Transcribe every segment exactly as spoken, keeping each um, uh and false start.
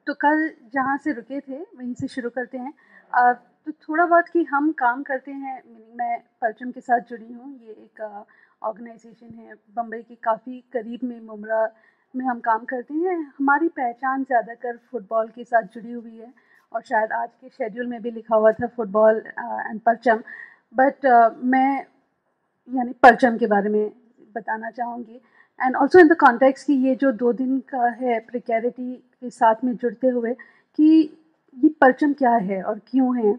तो कल जहाँ से रुके थे वहीं से शुरू करते हैं। अ, तो थोड़ा बहुत कि हम काम करते हैं, मीनिंग मैं परचम के साथ जुड़ी हूँ। ये एक ऑर्गेनाइजेशन है बम्बई के काफ़ी करीब में, मुमरा में हम काम करते हैं। हमारी पहचान ज़्यादातर फुटबॉल के साथ जुड़ी हुई है और शायद आज के शेड्यूल में भी लिखा हुआ था फुटबॉल एंड परचम, बट मैं यानी परचम के बारे में बताना चाहूँगी। And also in the context कि ये जो दो दिन का है प्रिकैरिटी के साथ में जुड़ते हुए कि ये परचम क्या है और क्यों है।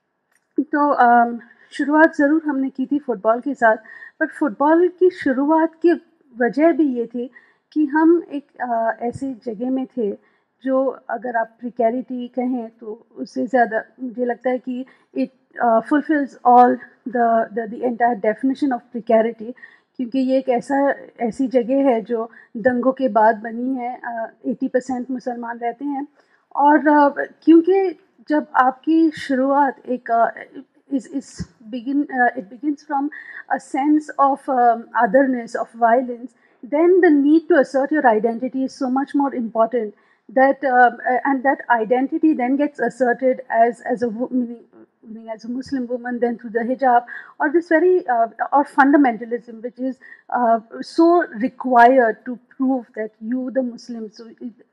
तो अम, शुरुआत ज़रूर हमने की थी फुटबॉल के साथ, पर फुटबॉल की शुरुआत की वजह भी ये थी कि हम एक अ, ऐसी जगह में थे जो, अगर आप प्रिकैरिटी कहें तो उससे ज़्यादा मुझे लगता है कि it fulfils all the the the entire definition of precarity, क्योंकि ये एक ऐसा ऐसी जगह है जो दंगों के बाद बनी है। एटी परसेंट मुसलमान रहते हैं और uh, क्योंकि जब आपकी शुरुआत एक इस इस begin it begins from a sense of otherness of violence, then the need to assert your identity is so much more important, that uh, and that identity then gets asserted as as a wo- meaning, meaning as a Muslim woman, then through the hijab, or this very uh, or fundamentalism which is uh, so required to prove that you the Muslim. So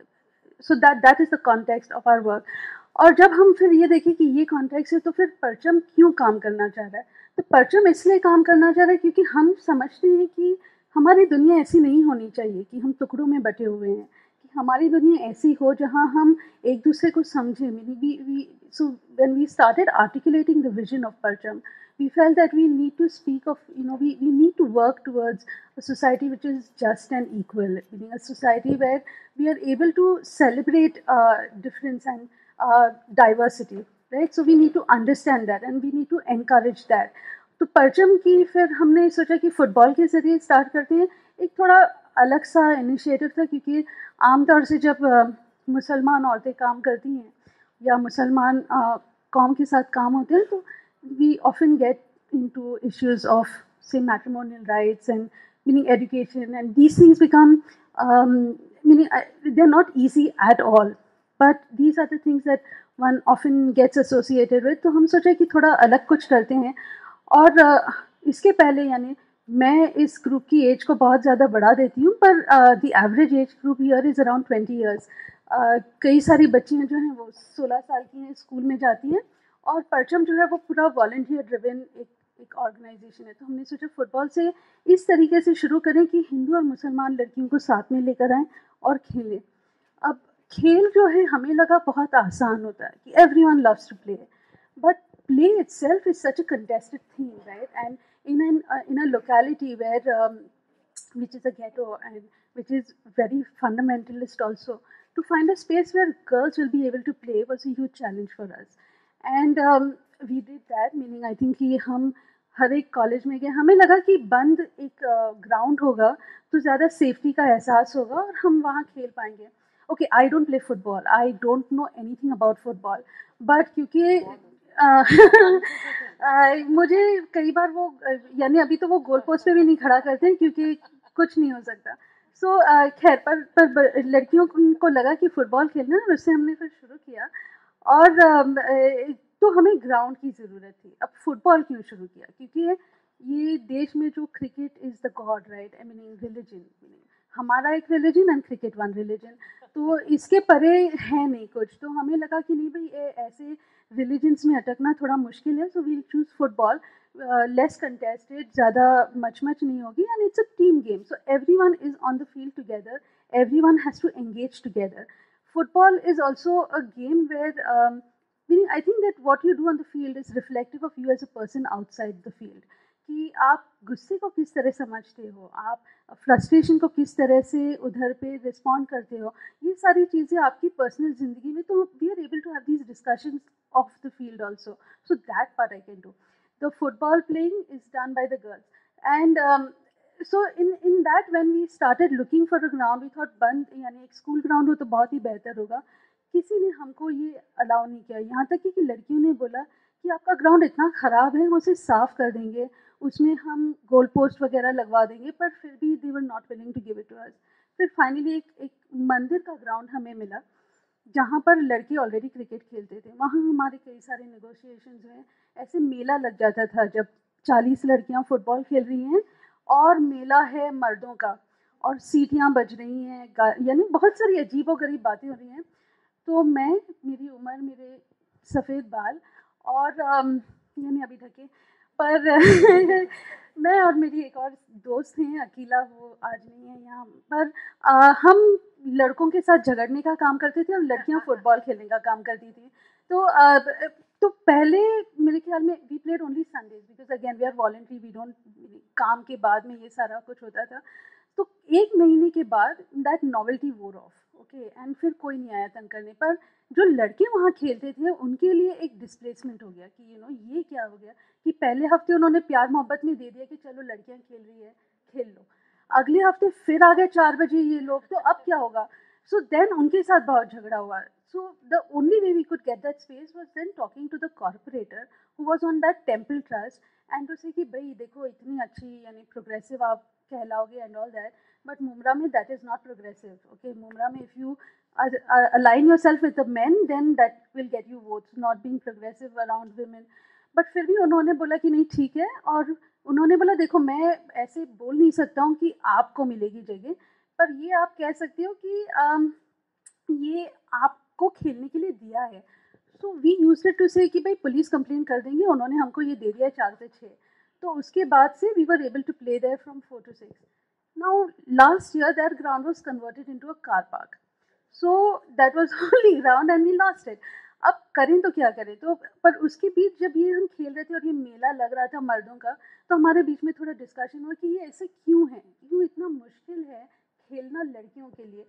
so that that is the context of our work. और जब हम फिर ये देखें कि ये context है, तो फिर परचम क्यों काम करना चाह रहा है? तो परचम इसलिए काम करना चाह रहा है क्योंकि हम समझते हैं कि हमारी दुनिया ऐसी नहीं होनी चाहिए कि हम टुकड़ों में बटे हुए हैं, कि हमारी दुनिया ऐसी हो जहाँ हम एक दूसरे को समझें। Meaning we we so when we started articulating the vision of Parcham, we felt that we need to speak of, you know, we, we need to work towards a society which is just and equal, meaning a society where we are able to celebrate uh, difference and uh, diversity, right? So we need to understand that and we need to encourage that. तो परचम की फिर हमने सोचा कि football के ज़रिए start करते हैं। एक थोड़ा अलग सा इनिशिएटिव था, क्योंकि आमतौर से जब uh, मुसलमान औरतें काम करती हैं या मुसलमान uh, कौम के साथ काम होते हैं, तो we often get into issues of, say, matrimonial rights and meaning education, and these things become um, meaning uh, they're not easy at all, but these are the things that one often gets associated with. तो हम सोचा कि थोड़ा अलग कुछ करते हैं। और uh, इसके पहले यानी मैं इस ग्रुप की एज को बहुत ज़्यादा बढ़ा देती हूँ, पर the average age group here is around twenty years. कई सारी बच्चियाँ जो हैं वो सोलह साल की हैं, स्कूल में जाती हैं, और परचम जो है वो पूरा वॉलंटियर ड्रिवन एक एक ऑर्गेनाइजेशन है। तो हमने सोचा फुटबॉल से इस तरीके से शुरू करें कि हिंदू और मुसलमान लड़कियों को साथ में लेकर आएँ और खेलें। अब खेल जो है हमें लगा बहुत आसान होता है कि everyone loves to play, but play itself is such a contested thing, right? And in an uh, in a locality where um, which is a ghetto and which is very fundamentalist also, to find a space where girls will be able to play was a huge challenge for us. And um, we did that, meaning I think कि हम हर एक college में गए। हमें लगा कि बंद एक ग्राउंड uh, होगा तो ज़्यादा सेफ्टी का एहसास होगा और हम वहाँ खेल पाएंगे। Okay, I don't play football, I don't know anything about football, but क्योंकि uh, uh, मुझे कई बार वो uh, यानी अभी तो वो गोल पोस्ट पे भी नहीं खड़ा करते हैं क्योंकि कुछ नहीं हो सकता। सो so, uh, खैर पर, पर लड़कियों को लगा कि फुटबॉल खेलना है, और उससे हमने फिर शुरू किया। और uh, तो हमें ग्राउंड की ज़रूरत थी। अब फुटबॉल क्यों शुरू किया? क्योंकि ये देश में जो cricket is the god, right? I meaning religion, हमारा एक religion and cricket one religion, तो इसके परे है नहीं कुछ। तो हमें लगा कि नहीं भाई, ऐसे रिलीजन्स में अटकना थोड़ा मुश्किल है, so we'll choose football. Less contested, ज़्यादा मच मच नहीं होगी, and it's a team game, so every one is on the field together, every one has to engage together. Football is also a game where, um, meaning I think that what you do on the field is reflective of you as a person outside the field. कि आप गुस्से को किस तरह समझते हो, आप frustration को किस तरह से उधर पे रिस्पॉन्ड करते हो, ये सारी चीज़ें आपकी पर्सनल ज़िंदगी में, तो we are able to have these discussions off the field also, so that part I can do. The football playing is done by the girls, and so in in that when we started looking for a ground, we thought बंद यानी एक school ground हो तो बहुत ही बेहतर होगा। किसी ने हमको ये अलाउ नहीं किया, यहाँ तक कि, कि लड़कियों ने बोला कि आपका ग्राउंड इतना ख़राब है, हम उसे साफ़ कर देंगे, उसमें हम गोल पोस्ट वगैरह लगवा देंगे, पर फिर भी they were not willing to give it to us. फिर फाइनली एक एक मंदिर का ग्राउंड हमें मिला, जहाँ पर लड़के ऑलरेडी क्रिकेट खेलते थे, वहाँ हमारे कई सारे नेगोशिएशंस हुए। ऐसे मेला लग जाता था जब चालीस लड़कियाँ फुटबॉल खेल रही हैं और मेला है मर्दों का और सीटियाँ बज रही हैं, यानी बहुत सारी अजीबोगरीब बातें हो रही हैं। तो मैं, मेरी उम्र, मेरे सफ़ेद बाल और यानी अभी ढके, पर मैं और मेरी एक और दोस्त हैं अकीला, वो आज नहीं है यहाँ पर, आ, हम लड़कों के साथ झगड़ने का काम करते थे और लड़कियाँ फुटबॉल खेलने का काम करती थी। तो आ, तो पहले मेरे ख्याल में we played only Sundays because again we are voluntary, we don't, काम के बाद में ये सारा कुछ होता था। तो एक महीने के बाद that novelty wore off, okay, and फिर कोई नहीं आया तंग करने पर। जो लड़के वहाँ खेलते थे उनके लिए एक डिस्प्लेसमेंट हो गया कि यू नो ये क्या हो गया कि पहले हफ्ते उन्होंने प्यार मोहब्बत में दे दिया कि चलो लड़कियाँ खेल रही है, खेल लो। अगले हफ्ते फिर आ गए चार बजे ये लोग, तो अब क्या होगा? सो देन उनके साथ बहुत झगड़ा हुआ। So the only way we could get that space was then talking to the corporator who was on that temple trust and to say कि भाई देखो इतनी अच्छी यानी प्रोग्रेसिव आप कहलाओगे and all that, but Mumbra में that is not progressive, okay. Mumbra में if you align yourself with the men then that will get you votes, not being progressive around women. But फिर भी उन्होंने बोला कि नहीं ठीक है, और उन्होंने बोला देखो मैं ऐसे बोल नहीं सकता हूँ कि आपको मिलेगी जगह, पर ये आप कह सकते हो कि um, ये आपको खेलने के लिए दिया है। So we used it to say कि भाई पुलिस कंप्लेन कर देंगे, उन्होंने हमको ये दे दिया चार से छः। तो उसके बाद से we were able to play there from four to six. Now last year that ground was converted into a car park, so that was only ground and we lost it. अब करें तो क्या करें? तो पर उसके बीच जब ये हम खेल रहे थे और ये मेला लग रहा था मर्दों का, तो हमारे बीच में थोड़ा डिस्कशन हुआ कि ये ऐसे क्यों है, क्यों इतना मुश्किल है खेलना लड़कियों के लिए,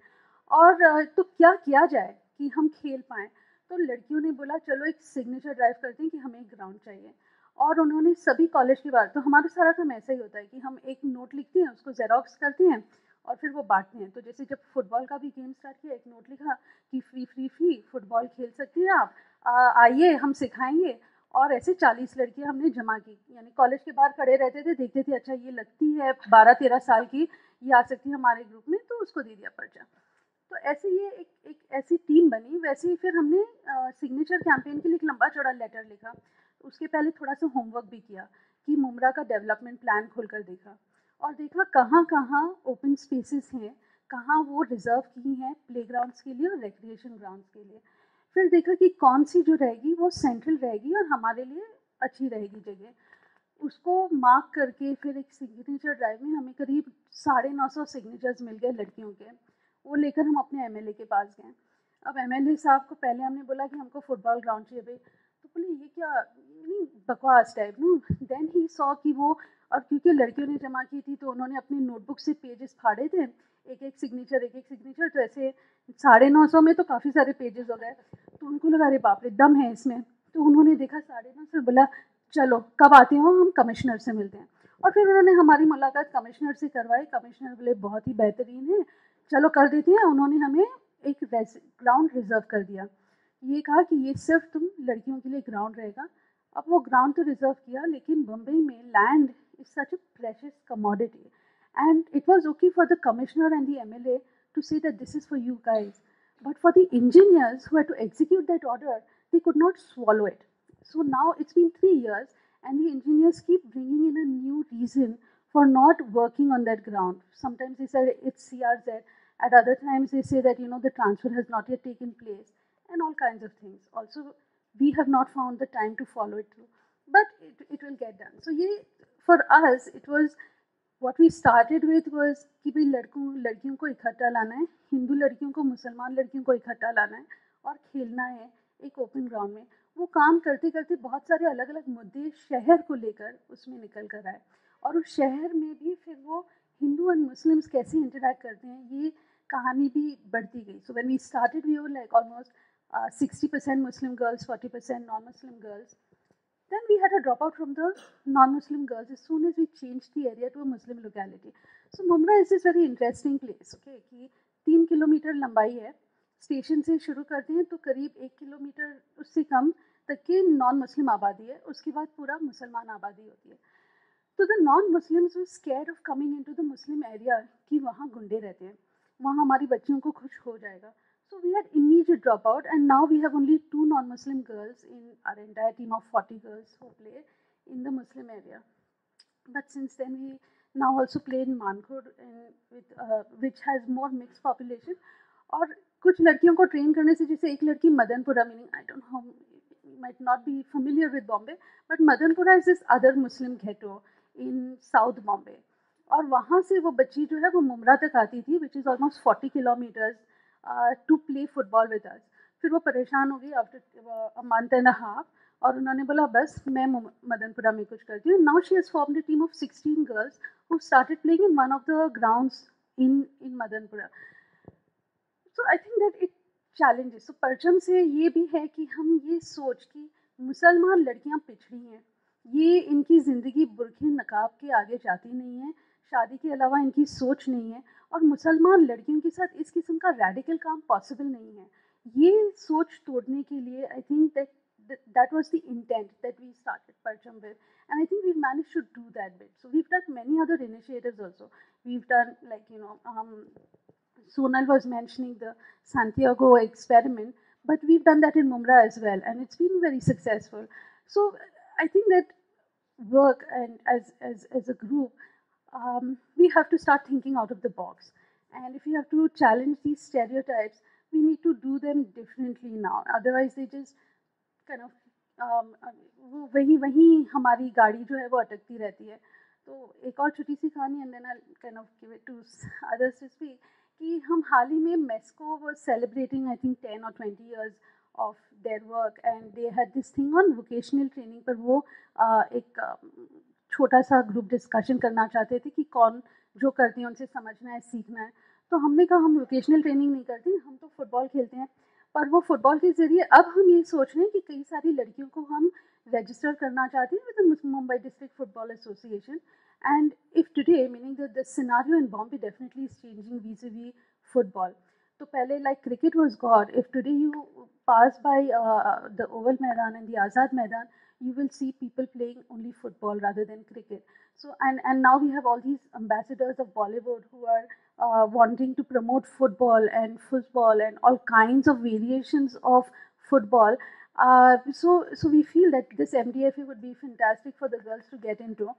और तो क्या किया जाए कि हम खेल पाएँ। तो लड़कियों ने बोला चलो एक सिग्नेचर ड्राइव करते हैं कि हमें एक ग्राउंड चाहिए, और उन्होंने सभी कॉलेज के बाहर, तो हमारा सारा काम ऐसा ही होता है कि हम एक नोट लिखते हैं, उसको जेरोक्स करते हैं और फिर वो बांटते हैं। तो जैसे जब फुटबॉल का भी गेम स्टार्ट किया, एक नोट लिखा कि फ्री फ्री फ्री फुटबॉल खेल सकती हैं आप, आइए हम सिखाएंगे। और ऐसे चालीस लड़कियां हमने जमा की, यानी कॉलेज के बाहर खड़े रहते थे, देखते थे अच्छा ये लगती है बारह तेरह साल की, ये आ सकती है हमारे ग्रुप में, तो उसको दे दिया पर्चा। तो ऐसे ये एक एक ऐसी टीम बनी। वैसे ही फिर हमने सिग्नेचर कैंपेन के लिए एक लंबा चौड़ा लेटर लिखा। उसके पहले थोड़ा सा होमवर्क भी किया कि मुमरा का डेवलपमेंट प्लान खोलकर देखा और देखा कहाँ कहाँ ओपन स्पेसेस हैं, कहाँ वो रिजर्व की हैं प्लेग्राउंड्स के लिए और रिक्रिएशन ग्राउंड्स के लिए। फिर देखा कि कौन सी जो रहेगी वो सेंट्रल रहेगी और हमारे लिए अच्छी रहेगी जगह। उसको मार्क करके फिर एक सिग्नेचर ड्राइव में हमें करीब साढ़े नौ सौ सिग्नेचर्स मिल गए लड़कियों के। वो लेकर हम अपने एमएलए के पास गए। अब एमएलए साहब को पहले हमने बोला कि हमको फुटबॉल ग्राउंड चाहिए भाई, तो बोले ये क्या, नहीं बकवास type no. Then he saw कि वो, और क्योंकि लड़कियों ने जमा की थी तो उन्होंने अपनी नोटबुक से पेजेस फाड़े थे, एक एक सिग्नेचर एक एक सिग्नेचर, तो ऐसे साढ़े नौ सौ में तो काफ़ी सारे पेजेस हो गए। तो उनको लगा अरे बाप रे दम है इसमें। तो उन्होंने देखा साढ़े नौ सौ, बोला चलो कब आते हो, हम कमिश्नर से मिलते हैं। और फिर उन्होंने हमारी मुलाकात कमिश्नर से करवाई। कमिश्नर बोले बहुत ही बेहतरीन है, चलो कर देते हैं। उन्होंने हमें एक ग्राउंड रिजर्व कर दिया। ये कहा कि ये सिर्फ तुम लड़कियों के लिए ग्राउंड रहेगा। अब वो ग्राउंड तो रिजर्व किया, लेकिन बम्बई में land is such a precious commodity and it was okay for the commissioner and the MLA to say that this is for you guys, but for the engineers who had to execute that order, they could not swallow it. So now it's been three years and the engineers keep bringing in a new reason for not working on that ground. Sometimes they say it's C R Z, at other times they say that, you know, the transfer has not yet taken place and all kinds of things. Also, we have not found the time to follow it through, but it, it will get done. So ye, for us, it was what we started with was कि भाई लड़कों लड़कियों को इकट्ठा लाना है, हिंदू लड़कियों को मुसलमान लड़कियों को इकट्ठा लाना है और खेलना है एक ओपन ग्राउंड में। वो काम करते करते बहुत सारे अलग अलग मुद्दे शहर को लेकर उसमें निकल कर आए, और उस शहर में भी फिर वो हिंदू एंड मुस्लिम्स कैसे इंटरेक्ट करते हैं ये कहानी भी बढ़ती गई। So when we started we were like almost sixty percent Muslim girls, forty percent non Muslim girls. Then we had a dropout from the non-Muslim girls as soon as we changed the area to a Muslim locality. So Mumra is this very interesting place, okay? कि तीन kilometre लंबाई है, station से शुरू करते हैं तो करीब एक किलोमीटर उससे कम तक की नॉन मुस्लिम आबादी है, उसके बाद पूरा मुसलमान आबादी होती है। तो the non Muslims were scared of coming into the Muslim area कि वहाँ गुंडे रहते हैं, वहाँ हमारी बच्चियों को कुछ हो जाएगा। So we had immediate dropout, and now we have only two non-Muslim girls in our entire team of forty girls who play in the Muslim area. But since then, we now also play in Mankur, in, with, uh, which has more mixed population. और कुछ लड़कियों को train करने से, जैसे एक लड़की Madanpura, meaning I don't know, might not be familiar with Bombay, but Madanpura is this other Muslim ghetto in South Bombay. और वहाँ से वो बच्ची जो है वो मुमरा तक आती थी, which is almost forty kilometers, uh, to play football with us. फिर वो परेशान हो गई after a month and a half, और उन्होंने बोला बस मैं मदनपुरा में कुछ करती हूँ. Now she has formed a team of sixteen girls who started playing in one of the grounds in in Madanpura. So I think that it challenges. So परचम से ये भी है कि हम ये सोच कि मुसलमान लड़कियाँ पिछड़ी हैं, ये इनकी ज़िंदगी बुरखे नकाब के आगे जाती नहीं है, शादी के अलावा इनकी सोच नहीं है, और मुसलमान लड़कियों के साथ इस किस्म का रैडिकल काम पॉसिबल नहीं है. ये सोच तोड़ने के लिए I think that that was the intent that we started Parcham with, and I think we've managed to do that bit. So we've done many other initiatives also. We've done, like, you know, um, Sonal was mentioning the Santiago experiment, but we've done that in Mumra as well, and it's been very successful. So I think that work, and as, as, as a group, um, we have to start thinking out of the box. And if we have to challenge these stereotypes, we need to do them differently now. Otherwise, they just kind of um, वो वही वही हमारी गाड़ी जो है वो अटकती रहती है. तो एक और छोटी सी कहानी, and then I kind of give it to others to speak, कि हम हाल ही में Mesco was celebrating I think ten और twenty years of their work, and they had this thing on vocational training. पर वो uh, एक uh, छोटा सा ग्रुप डिस्कशन करना चाहते थे कि कौन जो करती हैं उनसे समझना है, सीखना है. तो हमने कहा हम वोकेशनल ट्रेनिंग नहीं करते, हम तो फुटबॉल खेलते हैं. पर वो फुटबॉल के ज़रिए अब हम ये सोच रहे हैं कि कई सारी लड़कियों को हम रजिस्टर करना चाहते हैं with the Mumbai district football association. And if today, meaning the the scenario in Bombay definitely is changing vis-a-vis football. तो पहले like cricket was god, if today you pass by the Oval Maidan and the Azad Maidan, you will see people playing only football rather than cricket. So, and, and now we have all these ambassadors of Bollywood who are uh, wanting to promote football and football and all kinds of variations of football. Uh, so, so we feel that this M D F A would be fantastic for the girls to get into.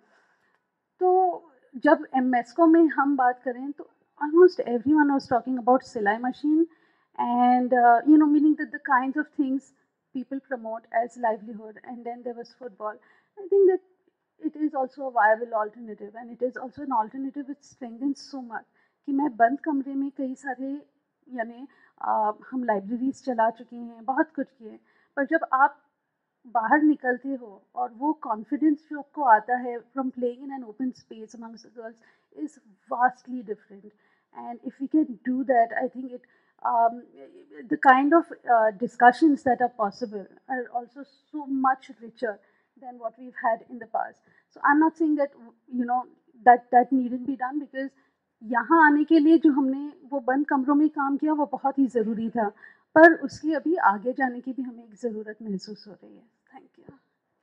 तो जब MESCO में हम बात करें तो almost everyone was talking about Silai machine, and uh, you know, meaning that the kinds of things people promote as livelihood, and then there was football. I think that it is also a viable alternative, and it is also an alternative which strengthens so much कि मैं बंद कमरे में कई सारे, यानी हम libraries चला चुके हैं, बहुत कुछ किए, पर जब आप बाहर निकलते हो और वो कॉन्फिडेंस जो आपको आता है from playing in an open space amongst the girls is vastly different. And if we can do that, I think it Um, the kind of uh, discussions that are possible are also so much richer than what we've had in the past. So I'm not saying that, you know, that that needn't be done, because यहाँ आने के लिए जो हमने वो बंद कमरों में काम किया वो बहुत ही ज़रूरी था, पर उसकी अभी आगे जाने की भी हमें एक ज़रूरत महसूस हो रही है. Thank you.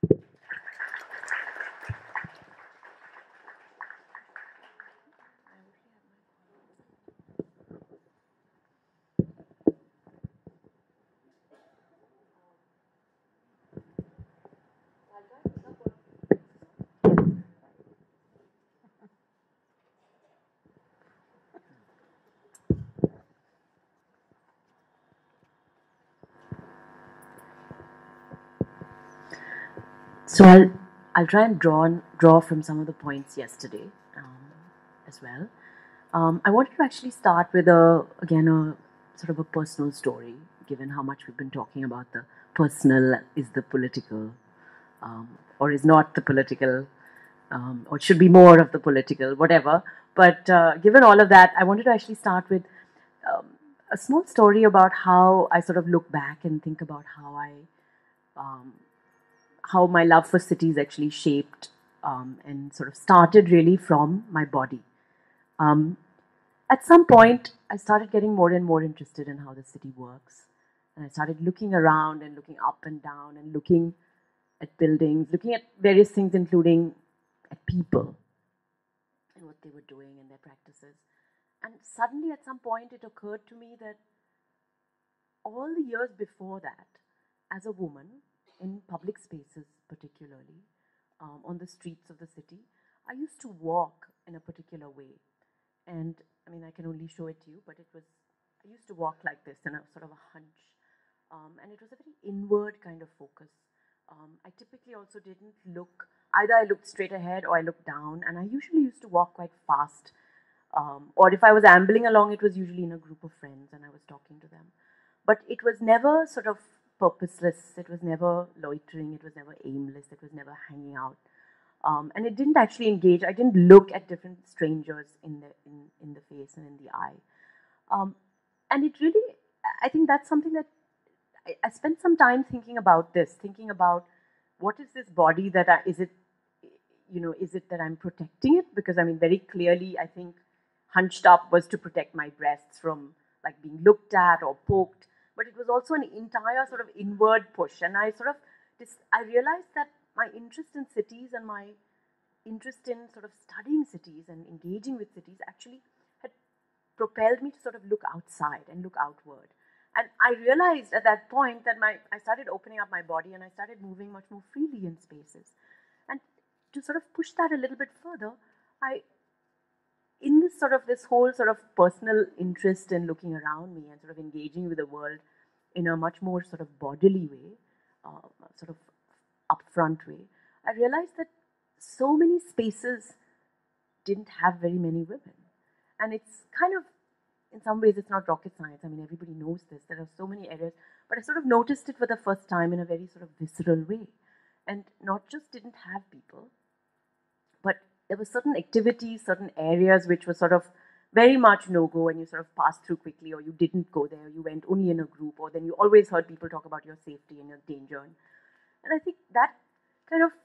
So I'll I'll try and draw draw from some of the points yesterday um, as well. Um, I wanted to actually start with a again a sort of a personal story, given how much we've been talking about the personal is the political, um, or is not the political, um, or should be more of the political, whatever. But uh, given all of that, I wanted to actually start with um, a small story about how I sort of look back and think about how I. Um, how my love for cities actually shaped um, and sort of started really from my body. Um, at some point, I started getting more and more interested in how the city works. And I started looking around and looking up and down and looking at buildings, looking at various things, including at people and what they were doing and their practices. And suddenly, at some point, it occurred to me that all the years before that, as a woman, in public spaces particularly, um, on the streets of the city, I used to walk in a particular way. And I mean, I can only show it to you, but it was, I used to walk like this in a sort of a hunch. Um, and it was a very inward kind of focus. Um, I typically also didn't look, either I looked straight ahead or I looked down, and I usually used to walk quite fast. Um, or if I was ambling along, it was usually in a group of friends and I was talking to them. But it was never sort of purposeless, it was never loitering, it was never aimless, it was never hanging out. Um, and it didn't actually engage, I didn't look at different strangers in the, in, in the face and in the eye. Um, and it really, I think that's something that I, I spent some time thinking about this, thinking about what is this body that I, is it, you know, is it that I'm protecting it? Because I mean, very clearly, I think hunched up was to protect my breasts from like being looked at or poked, but it was also an entire sort of inward push. And I sort of, this, I realized that my interest in cities and my interest in sort of studying cities and engaging with cities actually had propelled me to sort of look outside and look outward. And I realized at that point that my, I started opening up my body and I started moving much more freely in spaces. And to sort of push that a little bit further, I, in this sort of, this whole sort of personal interest in looking around me and sort of engaging with the world in a much more sort of bodily way, uh, sort of upfront way, I realized that so many spaces didn't have very many women. And it's kind of, in some ways, it's not rocket science. I mean, everybody knows this. There are so many areas. But I sort of noticed it for the first time in a very sort of visceral way. And not just didn't have people, but there were certain activities, certain areas which were sort of very much no-go, and you sort of passed through quickly, or you didn't go there, you went only in a group, or then you always heard people talk about your safety and your danger. And I think that kind of,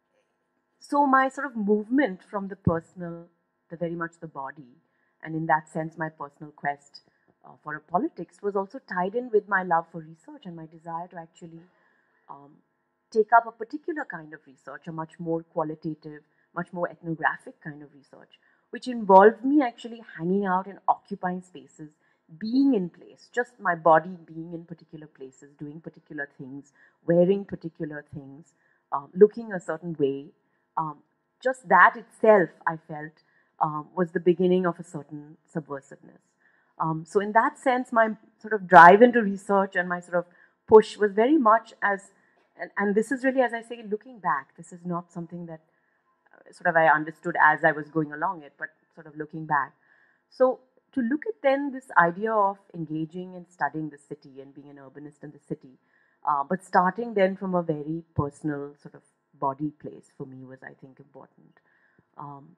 so my sort of movement from the personal, the very much the body, and in that sense, my personal quest uh, for a politics was also tied in with my love for research and my desire to actually um, take up a particular kind of research, a much more qualitative, much more ethnographic kind of research, which involved me actually hanging out and occupying spaces, being in place, just my body being in particular places, doing particular things, wearing particular things, um, looking a certain way. Um, just that itself, I felt, um, was the beginning of a certain subversiveness. Um, so in that sense, my sort of drive into research and my sort of push was very much as, and, and this is really, as I say, looking back, this is not something that uh, sort of I understood as I was going along it, but sort of looking back. So to look at then this idea of engaging and studying the city and being an urbanist in the city, uh, but starting then from a very personal sort of body place for me was, I think, important. Um,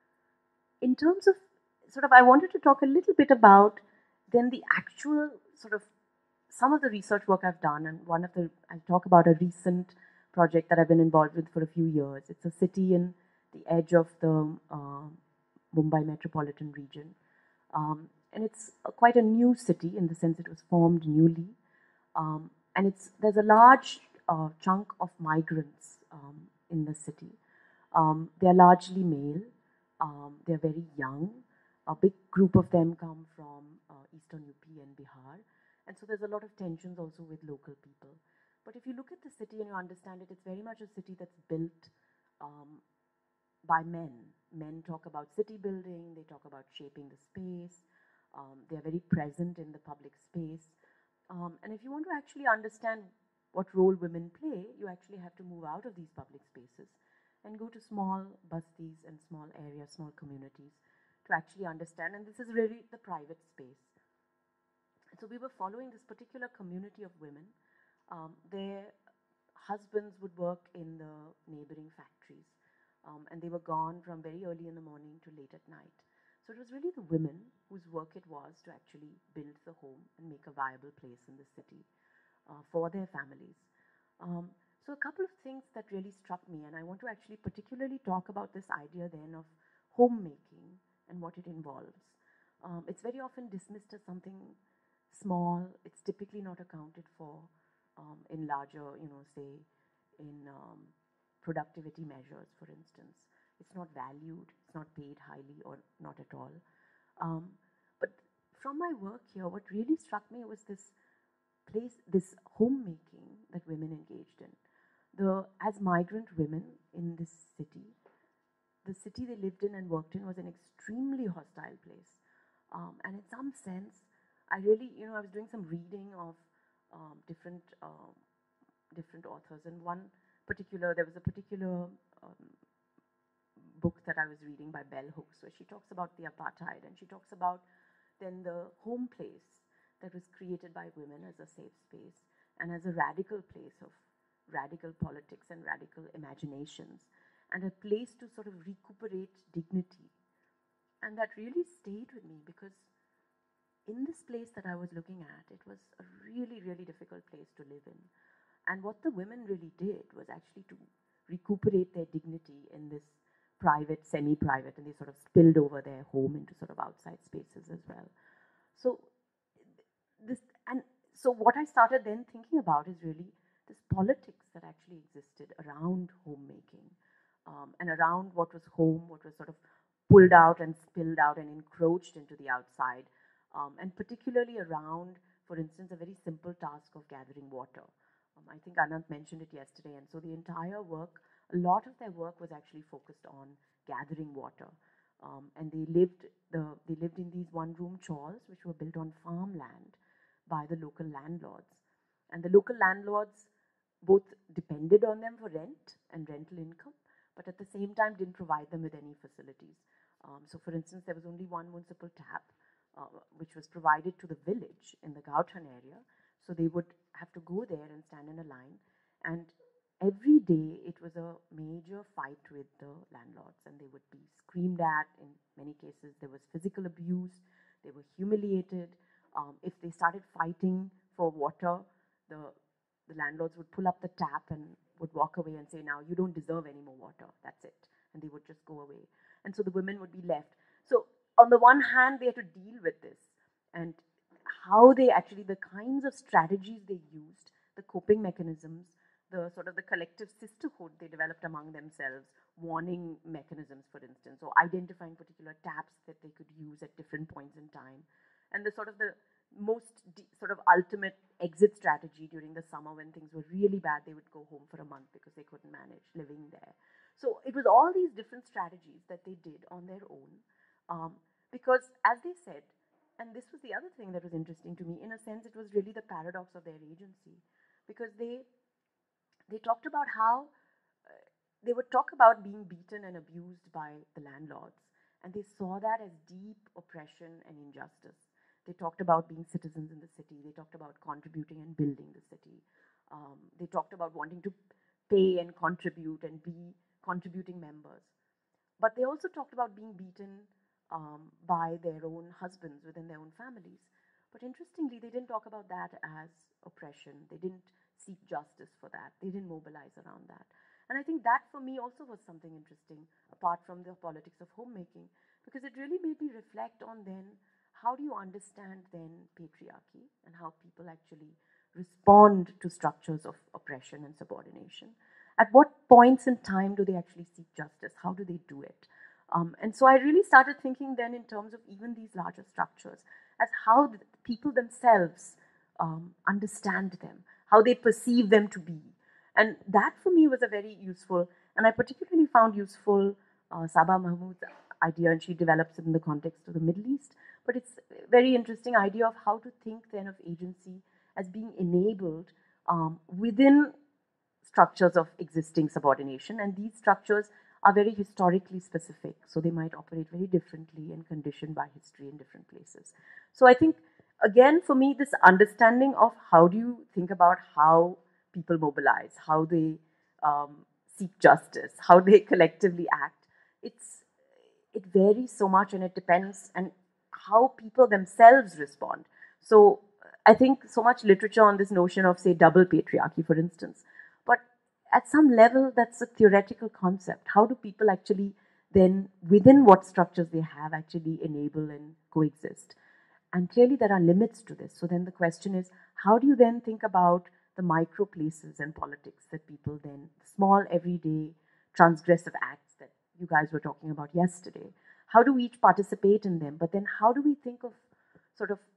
in terms of sort of, I wanted to talk a little bit about then the actual sort of some of the research work I've done, and one of the, I'll talk about a recent project that I've been involved with for a few years. It's a city in the edge of the uh, Mumbai metropolitan region. Um, and it's a, quite a new city in the sense it was formed newly. Um, and it's, there's a large uh, chunk of migrants um, in the city. Um, they're largely male. Um, they're very young. A big group of them come from uh, Eastern U P and Bihar. And so there's a lot of tensions also with local people. But if you look at the city and you understand it, it's very much a city that's built um, by men. Men talk about city building, they talk about shaping the space, um, they're very present in the public space. Um, and if you want to actually understand what role women play, you actually have to move out of these public spaces and go to small bastis and small areas, small communities to actually understand. And this is really the private space. So we were following this particular community of women. Um, their husbands would work in the neighboring factories, um, and they were gone from very early in the morning to late at night. So it was really the women whose work it was to actually build the home and make a viable place in the city uh, for their families. Um, so a couple of things that really struck me, and I want to actually particularly talk about this idea then of homemaking and what it involves. Um, it's very often dismissed as something small. It's typically not accounted for um, in larger, you know, say, in um, productivity measures, for instance. It's not valued, it's not paid highly or not at all. Um, but from my work here, what really struck me was this place, this homemaking that women engaged in. The, as migrant women in this city, the city they lived in and worked in was an extremely hostile place. Um, and in some sense, I really, you know, I was doing some reading of um, different, um, different authors. And one particular, there was a particular um, book that I was reading by Bell Hooks, where she talks about the apartheid, and she talks about then the home place that was created by women as a safe space and as a radical place of radical politics and radical imaginations, and a place to sort of recuperate dignity. And that really stayed with me, because in this place that I was looking at, it was a really, really difficult place to live in. And what the women really did was actually to recuperate their dignity in this private, semi-private, and they sort of spilled over their home into sort of outside spaces as well. So this, and so what I started then thinking about is really this politics that actually existed around homemaking, um, and around what was home, what was sort of pulled out and spilled out and encroached into the outside, um, and particularly around, for instance, a very simple task of gathering water. Um, I think Anant mentioned it yesterday, and so the entire work, a lot of their work was actually focused on gathering water. Um, and they lived, the, they lived in these one-room chawls, which were built on farmland by the local landlords. And the local landlords both depended on them for rent and rental income, but at the same time didn't provide them with any facilities. Um, so for instance, there was only one municipal tap, uh, which was provided to the village in the Gauthan area. So they would have to go there and stand in a line. And every day it was a major fight with the landlords, and they would be screamed at. In many cases, there was physical abuse. They were humiliated. Um, if they started fighting for water, the, the landlords would pull up the tap and would walk away and say, now you don't deserve any more water, that's it. And they would just go away. And so the women would be left. So on the one hand, they had to deal with this, and how they actually, the kinds of strategies they used, the coping mechanisms, the sort of the collective sisterhood they developed among themselves, warning mechanisms, for instance, or identifying particular taps that they could use at different points in time. And the sort of the most sort of ultimate exit strategy during the summer when things were really bad, they would go home for a month because they couldn't manage living there. So it was all these different strategies that they did on their own, um, because as they said, and this was the other thing that was interesting to me, in a sense, it was really the paradox of their agency, because they they talked about how uh, they would talk about being beaten and abused by the landlords, and they saw that as deep oppression and injustice. They talked about being citizens in the city. They talked about contributing and building the city. Um, they talked about wanting to pay and contribute and be contributing members. But they also talked about being beaten um, by their own husbands within their own families. But interestingly, they didn't talk about that as oppression. They didn't seek justice for that. They didn't mobilize around that. And I think that for me also was something interesting, apart from the politics of homemaking, because it really made me reflect on then, how do you understand then patriarchy and how people actually respond to structures of oppression and subordination? At what points in time do they actually seek justice? How do they do it? Um, and so I really started thinking then in terms of even these larger structures, as how the people themselves um, understand them, how they perceive them to be. And that for me was a very useful, and I particularly found useful uh, Saba Mahmood's idea, and she develops it in the context of the Middle East. But it's a very interesting idea of how to think then of agency as being enabled um, within structures of existing subordination. And these structures are very historically specific, so they might operate very differently and conditioned by history in different places. So I think, again, for me, this understanding of how do you think about how people mobilize, how they um, seek justice, how they collectively act, it's, it varies so much, and it depends on how people themselves respond. So I think so much literature on this notion of, say, double patriarchy, for instance. But at some level, that's a theoretical concept. How do people actually then, within what structures they have, actually enable and coexist? And clearly there are limits to this. So then the question is, how do you then think about the micro places and politics that people then, small, everyday, transgressive acts that you guys were talking about yesterday, how do we each participate in them? But then how do we think of sort of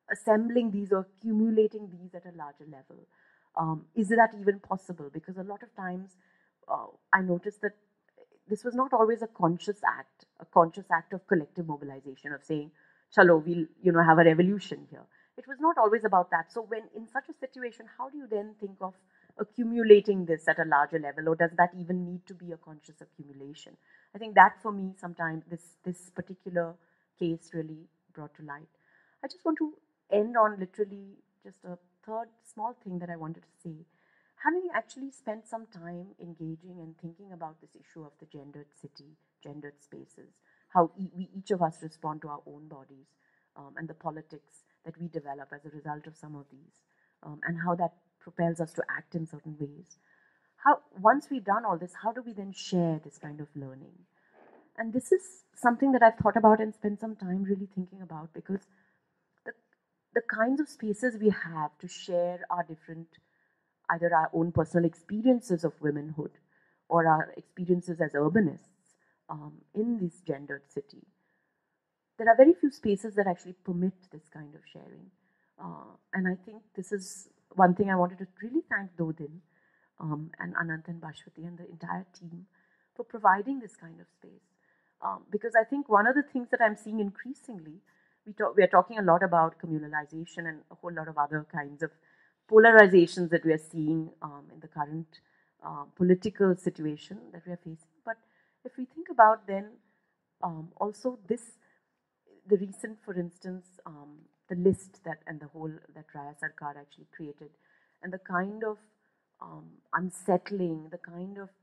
assembling these or accumulating these at a larger level? Um, is that even possible? Because a lot of times uh, I noticed that this was not always a conscious act, a conscious act of collective mobilization, of saying, chalo, we'll, you know, have a revolution here. It was not always about that. So when in such a situation, how do you then think of accumulating this at a larger level, or does that even need to be a conscious accumulation? I think that for me, sometimes this, this particular case really brought to light. I just want to end on literally just a third small thing that I wanted to say. Having actually spent some time engaging and thinking about this issue of the gendered city, gendered spaces, how e we each of us respond to our own bodies, um, and the politics that we develop as a result of some of these, um, and how that propels us to act in certain ways. How, once we've done all this, how do we then share this kind of learning? And this is something that I've thought about and spent some time really thinking about, because the, the kinds of spaces we have to share our different, either our own personal experiences of womanhood or our experiences as urbanists um, in this gendered city. There are very few spaces that actually permit this kind of sharing. Uh, and I think this is one thing I wanted to really thank Dodin um, and Anant and Bashwati and the entire team for providing this kind of space. Um, because I think one of the things that I'm seeing increasingly, we, talk, we are talking a lot about communalization and a whole lot of other kinds of polarizations that we are seeing um, in the current uh, political situation that we are facing. But if we think about then um, also this, the recent, for instance, um, the list that and the whole that Raya Sarkar actually created, and the kind of um, unsettling, the kind of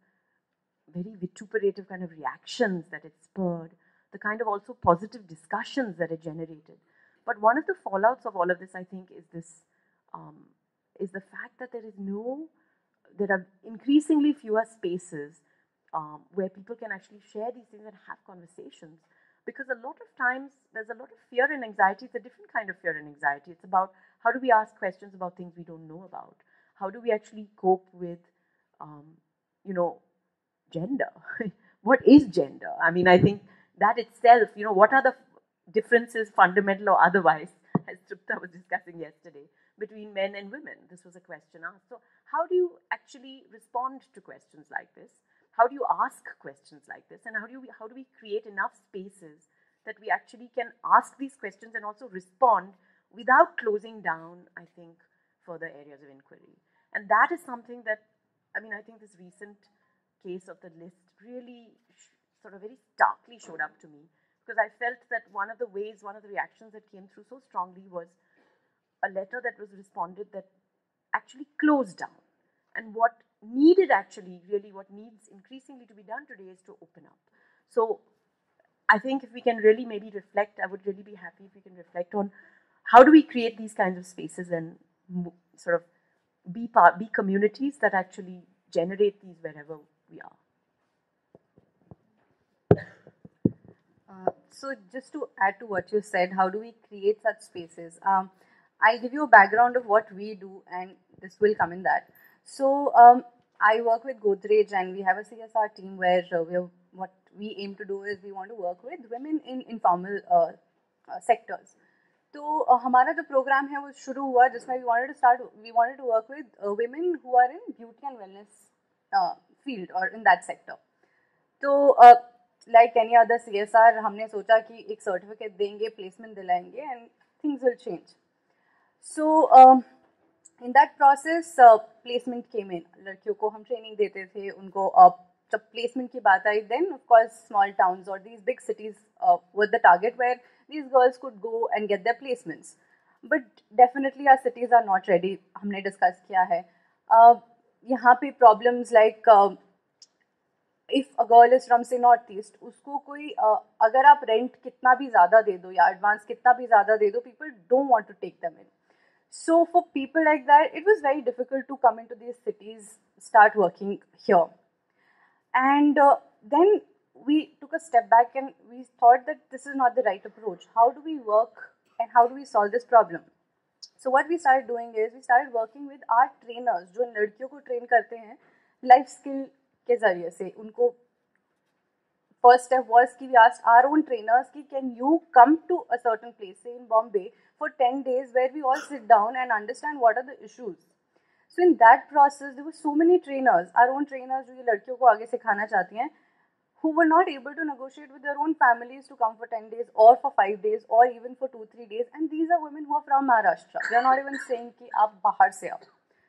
very vituperative kind of reactions that it spurred, the kind of also positive discussions that it generated. But one of the fallouts of all of this, I think, is this, um, is the fact that there is no, there are increasingly fewer spaces um, where people can actually share these things and have conversations. Because a lot of times there's a lot of fear and anxiety. It's a different kind of fear and anxiety. It's about how do we ask questions about things we don't know about? How do we actually cope with, um, you know, gender? What is gender? I mean, I think that itself, you know, what are the differences, fundamental or otherwise, as Tripta was discussing yesterday, between men and women? This was a question asked. So how do you actually respond to questions like this? How do you ask questions like this? And how do, you, how do we create enough spaces that we actually can ask these questions and also respond without closing down, I think, further areas of inquiry? And that is something that, I mean, I think this recent case of the list really sort of very starkly showed up to me, because I felt that one of the ways, one of the reactions that came through so strongly was a letter that was responded that actually closed down. And what needed actually, really what needs increasingly to be done today is to open up. So I think if we can really maybe reflect, I would really be happy if we can reflect on how do we create these kinds of spaces and sort of be part, be communities that actually generate these wherever we are. Uh, so just to add to what you said, how do we create such spaces? Um, I'll give you a background of what we do, and this will come in that. So um, I work with Godrej, and we have a C S R team where uh, we have, what we aim to do is we want to work with women in informal uh, uh, sectors. तो uh, हमारा जो programme है वो शुरू हुआ जिसमें we wanted to start, we wanted to work with uh, women who are in beauty and wellness uh, field or in that sector. तो uh, like any other C S R, हमने सोचा कि एक सर्टिफिकेट देंगे, placement दिलाएंगे, and things will change. So um, in that process, uh, placement came in. लड़कियों को हम ट्रेनिंग देते थे, उनको uh, जब प्लेसमेंट की बात आई, then of course small towns or these big cities uh, were the target where these girls could go and get their placements. But definitely our cities are not ready. हमने discuss किया है. Uh, यहाँ पे problems like uh, if a girl is from say north east, उसको कोई uh, अगर आप rent कितना भी ज़्यादा दे दो या advance कितना भी ज़्यादा दे दो, people don't want to take them in. So for people like that, it was very difficult to come into these cities, start working here. And uh, then we took a step back and we thought that this is not the right approach. How do we work and how do we solve this problem? So what we started doing is we started working with our trainers, जो लड़कियों को train करते हैं life skill के ज़रिए से. उनको first step was कि we asked our own trainers कि can you come to a certain place, say in Bombay, for ten days where we all sit down and understand what are the issues. So in that process, there were so many trainers, our own trainers जो ये लड़कियों को आगे सिखाना चाहती हैं, who were not able to negotiate with their own families to come for ten days or for five days or even for two, three days. And these are women who are from Maharashtra. They are not even saying कि आप बाहर से आओ.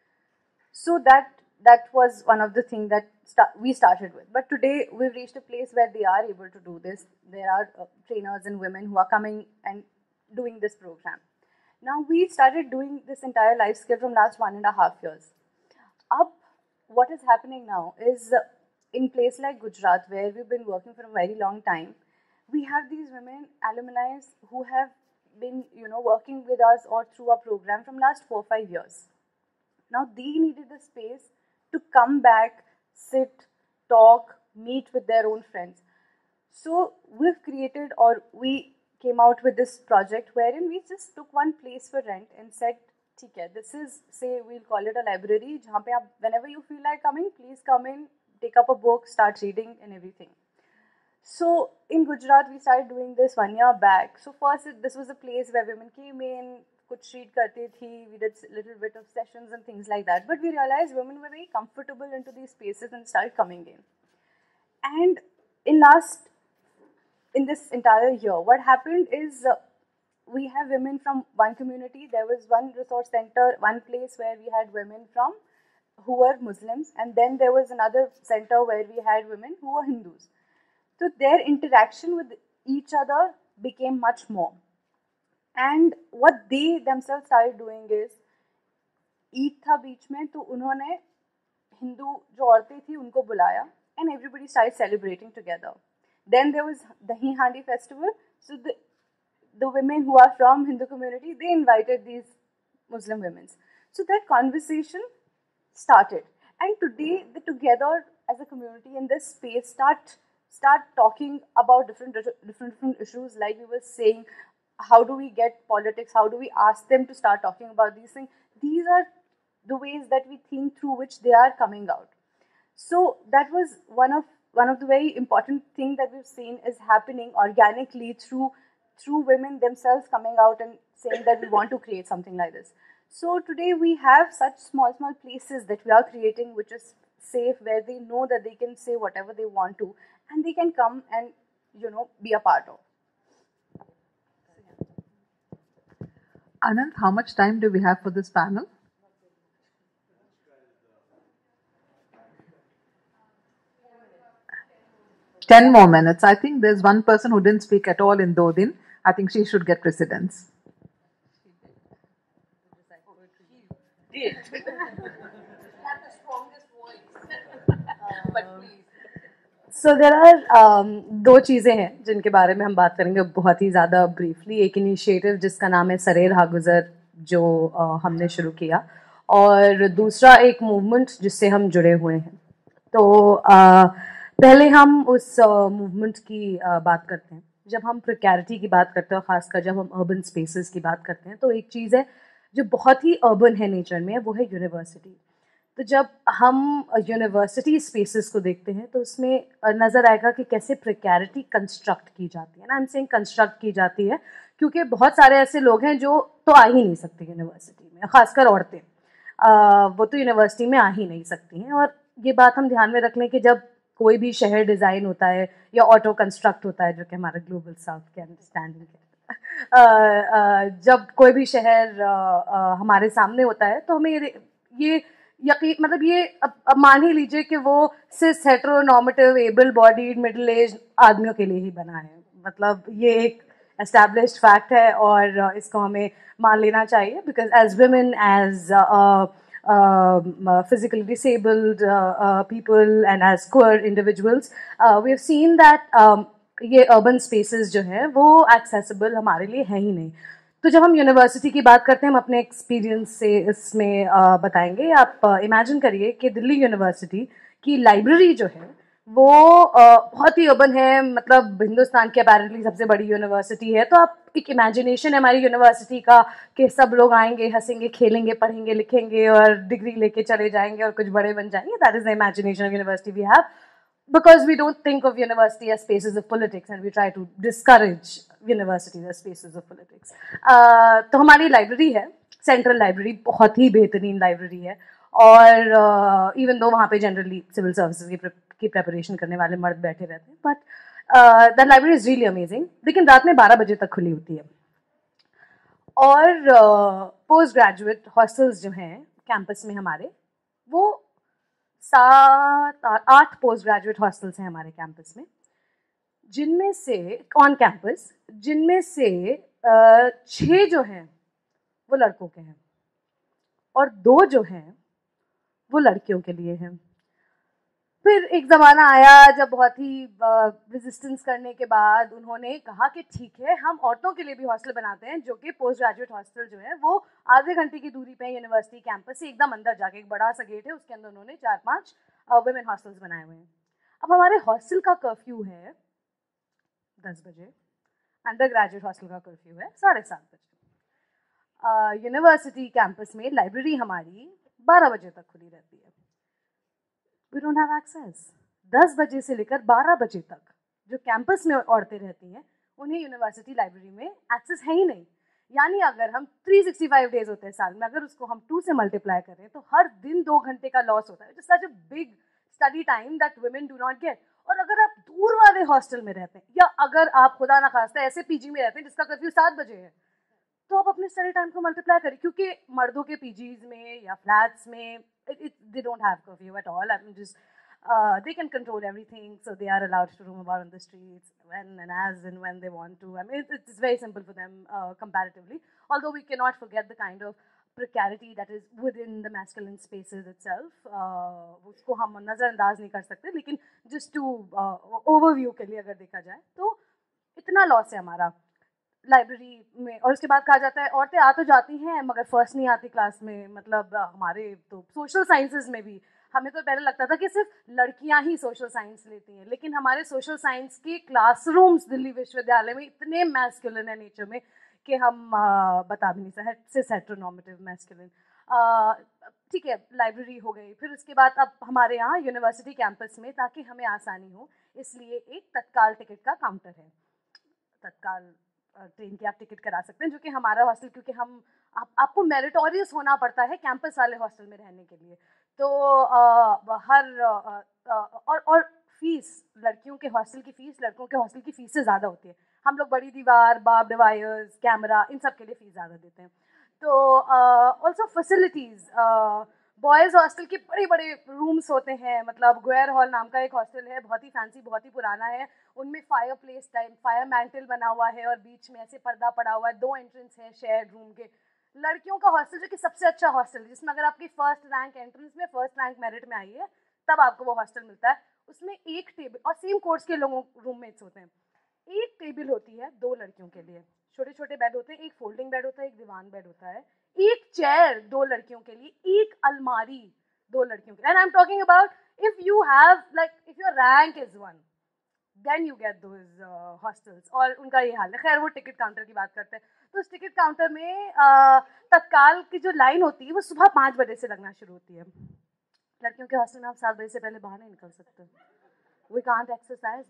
So that that was one of the things that sta- we started with. But today we've reached a place where they are able to do this. There are uh, trainers and women who are coming and doing this program. Now we started doing this entire life skill from last one and a half years. Up, what is happening now is uh, in place like Gujarat, where we've been working for a very long time, we have these women alumni who have been, you know, working with us or through our program from last four or five years. Now they needed the space to come back, sit, talk, meet with their own friends. So we've created, or we came out with this project wherein we just took one place for rent and said, ठीक है, this is, say, we'll call it a library, जहाँ पे आप, whenever you feel like coming, please come in, take up a book, start reading and everything. So in Gujarat, we started doing this one year back. So first, it, this was a place where women came in, कुछ read करती थी, we did a little bit of sessions and things like that. But we realized women were very comfortable into these spaces and started coming in. And in last, in this entire year, what happened is uh, we have women from one community. There was one resource center, one place where we had women from who were Muslims, and then there was another center where we had women who were Hindus. So their interaction with each other became much more. And what they themselves started doing is, Eid था बीच में, तो उन्होंने हिंदू जो औरतें थी उनको बुलाया, and everybody started celebrating together. Then there was Dahi Handi festival. So the the women who are from Hindu community, they invited these Muslim women. So that conversation started. And today, they together as a community in this space start start talking about different different different issues. Like we were saying, how do we get politics? How do we ask them to start talking about these things? These are the ways that we think through which they are coming out. So that was one of one of the very important things that we've seen is happening organically through through women themselves coming out and saying that we want to create something like this. So today we have such small, small places that we are creating which is safe, where they know that they can say whatever they want to and they can come and, you know, be a part of. Anand, how much time do we have for this panel? Ten more minutes. I think there's one person who didn't speak at all in Dodin. I think she should get precedence. So there are um, दो चीज़ें हैं जिनके बारे में हम बात करेंगे बहुत ही ज़्यादा ब्रीफली. एक इनिशिएटिव जिसका नाम है सरेर हागुज़र जो uh, हमने शुरू किया, और दूसरा एक मूवमेंट जिससे हम जुड़े हुए हैं. तो uh, पहले हम उस मूवमेंट uh, की uh, बात करते हैं. जब हम प्रिकैरिटी की बात करते हैं, ख़ासकर जब हम अर्बन स्पेसेस की बात करते हैं, तो एक चीज़ है जो बहुत ही अर्बन है नेचर में, वो है यूनिवर्सिटी. तो जब हम यूनिवर्सिटी स्पेसेस को देखते हैं तो उसमें नज़र आएगा कि कैसे प्रिकैरिटी कंस्ट्रक्ट की जाती है ना. आई एम सेइंग कंस्ट्रक्ट की जाती है क्योंकि बहुत सारे ऐसे लोग हैं जो तो आ ही नहीं सकते यूनिवर्सिटी में, ख़ासकर औरतें, वो तो यूनिवर्सिटी में आ ही नहीं सकती हैं. और ये बात हम ध्यान में रख लें कि जब कोई भी शहर डिज़ाइन होता है या ऑटो कंस्ट्रक्ट होता है, जो कि हमारा ग्लोबल साउथ के अंडरस्टैंडिंग है, जब कोई भी शहर हमारे सामने होता है तो हमें ये ये यकीन मतलब ये अब, अब मान ही लीजिए कि वो cis heteronormative able bodied middle age आदमियों के लिए ही बना है. मतलब ये एक एस्टैब्लिश्ड फैक्ट है और इसको हमें मान लेना चाहिए, because as women, as physically disabled uh, uh, people and as queer individuals, uh, we have seen that um, ये urban spaces जो हैं वो accessible हमारे लिए है ही नहीं. तो जब हम यूनिवर्सिटी की बात करते हैं, हम अपने एक्सपीरियंस से इसमें uh, बताएंगे. आप इमेजिन uh, करिए कि दिल्ली यूनिवर्सिटी की लाइब्रेरी जो है वो uh, बहुत ही अर्बन है. मतलब हिंदुस्तान की अपेरेंटली सबसे बड़ी यूनिवर्सिटी है. तो आप एक इमेजिनेशन है हमारी यूनिवर्सिटी का कि सब लोग आएंगे, हंसेंगे, खेलेंगे, पढ़ेंगे, लिखेंगे और डिग्री लेके चले जाएंगे और कुछ बड़े बन जाएंगे. That is the imagination of university we have, because we don't think of university as spaces of politics and we try to discourage universities as spaces of politics. तो हमारी लाइब्रेरी है, सेंट्रल लाइब्रेरी, बहुत ही बेहतरीन library है, और even uh, दो वहाँ पे जनरली सिविल सर्विसेज की की प्रेपरेशन करने वाले मर्द बैठे रहते हैं, but the library is really amazing, लेकिन रात में बारह बजे तक खुली होती है। और पोस्ट ग्रेजुएट हॉस्टल्स जो हैं कैंपस में हमारे, वो सात आठ पोस्ट ग्रेजुएट हॉस्टल्स हैं हमारे कैंपस में, जिनमें से ऑन कैंपस जिनमें से uh, छः जो हैं वो लड़कों के हैं और दो जो हैं वो लड़कियों के लिए हैं। फिर एक ज़माना आया जब बहुत ही रेजिस्टेंस करने के बाद उन्होंने कहा कि ठीक है, हम औरतों के लिए भी हॉस्टल बनाते हैं, जो कि पोस्ट ग्रेजुएट हॉस्टल जो है वो आधे घंटे की दूरी पे यूनिवर्सिटी कैंपस से एकदम अंदर जाके, एक बड़ा सा गेट है उसके अंदर उन्होंने चार पांच वुमेन हॉस्टल्स बनाए हुए हैं। अब हमारे हॉस्टल का कर्फ्यू है दस बजे, अंडर ग्रेजुएट हॉस्टल का कर्फ्यू है साढ़े सात बजे। यूनिवर्सिटी कैंपस में लाइब्रेरी हमारी बारह बजे तक खुली रहती है। We don't have access. दस बजे से लेकर बारह बजे तक जो कैंपस में औरतें रहती हैं उन्हें यूनिवर्सिटी लाइब्रेरी में एक्सेस है ही नहीं। यानी अगर हम तीन सौ पैंसठ डेज होते हैं साल में, अगर उसको हम टू से मल्टीप्लाई करें तो हर दिन दो घंटे का लॉस होता है। It is such a big study time that women do not get. और अगर आप दूर वाले हॉस्टल में रहते हैं, या अगर आप खुदा ना खास्ता ऐसे पीजी में रहते हैं जिसका कर्फ्यू सात बजे है, तो आप अपने स्टडी टाइम को मल्टीप्लाई करें, क्योंकि मर्दों के पीजीज में या फ्लैट्स में they don't have curfew at all. I am just Uh, they can control everything, so they are allowed to roam about on the streets when and as and when they want to. I mean, it's, it's very simple for them uh, comparatively. Although we cannot forget the kind of precarity that is within the masculine spaces itself. उसको हम नज़रअंदाज नहीं कर सकते, लेकिन just to uh, overview के लिए अगर देखा जाए तो इतना लॉस है हमारा लाइब्रेरी में। और उसके बाद कहा जाता है औरतें आ तो जाती हैं मगर फर्स्ट नहीं आती क्लास में। मतलब हमारे तो सोशल साइंसेज में भी हमें तो पहले लगता था कि सिर्फ लड़कियां ही सोशल साइंस लेती हैं, लेकिन हमारे सोशल साइंस के क्लासरूम्स दिल्ली विश्वविद्यालय में इतने मैस्कुलिन है नेचर में कि हम आ, बता भी नहीं सकते। सिर्फ हेटेरोनॉर्मेटिव मैस्कुलिन। ठीक है, लाइब्रेरी हो गई। फिर उसके बाद अब हमारे यहाँ यूनिवर्सिटी कैंपस में, ताकि हमें आसानी हो इसलिए एक तत्काल टिकट का काउंटर है। तत्काल ट्रेन की आप टिकट करा सकते हैं, जो कि हमारा हॉस्टल, क्योंकि हम आप, आपको मेरिटोरियस होना पड़ता है कैंपस वाले हॉस्टल में रहने के लिए। तो आ, हर आ, आ, और और फीस, लड़कियों के हॉस्टल की फ़ीस लड़कों के हॉस्टल की फ़ीस से ज़्यादा होती है। हम लोग बड़ी दीवार, बार्ब्ड वायर्स, कैमरा, इन सब के लिए फ़ीस ज़्यादा देते हैं। तो ऑल्सो फैसिलिटीज़, बॉयज़ हॉस्टल के बड़े बड़े रूम्स होते हैं। मतलब ग्वेयर हॉल नाम का एक हॉस्टल है, बहुत ही फैंसी, बहुत ही पुराना है। उनमें fireplace time, fire mantel बना हुआ है और बीच में ऐसे पर्दा पड़ा हुआ है। दो एंट्रेंस है शेयर्ड रूम के। लड़कियों का हॉस्टल जो कि सबसे अच्छा हॉस्टल, जिसमें अगर आपकी फर्स्ट रैंक एंट्रेंस में, फर्स्ट रैंक मेरिट में आई है, तब आपको वो हॉस्टल मिलता है। उसमें एक टेबल, और सेम कोर्स के लोगों रूममेट्स होते हैं, एक टेबल होती है दो लड़कियों के लिए। छोटे छोटे बेड होते हैं, एक फोल्डिंग बेड होता है, एक दीवान बेड होता है, एक चेयर दो लड़कियों के लिए, एक अलमारी दो लड़कियों के लिए। And I am talking about if you have like if your rank is one, then you get those hostels. और उनका ये हाल है। खैर, वो टिकट काउंटर की बात करते हैं, तो उस टिकट काउंटर में uh, तत्काल की जो लाइन होती है वो सुबह पाँच बजे से लगना शुरू होती है। लड़कियों के हॉस्टल में आप सात बजे से पहले बाहर नहीं निकल सकते। We can't exercise,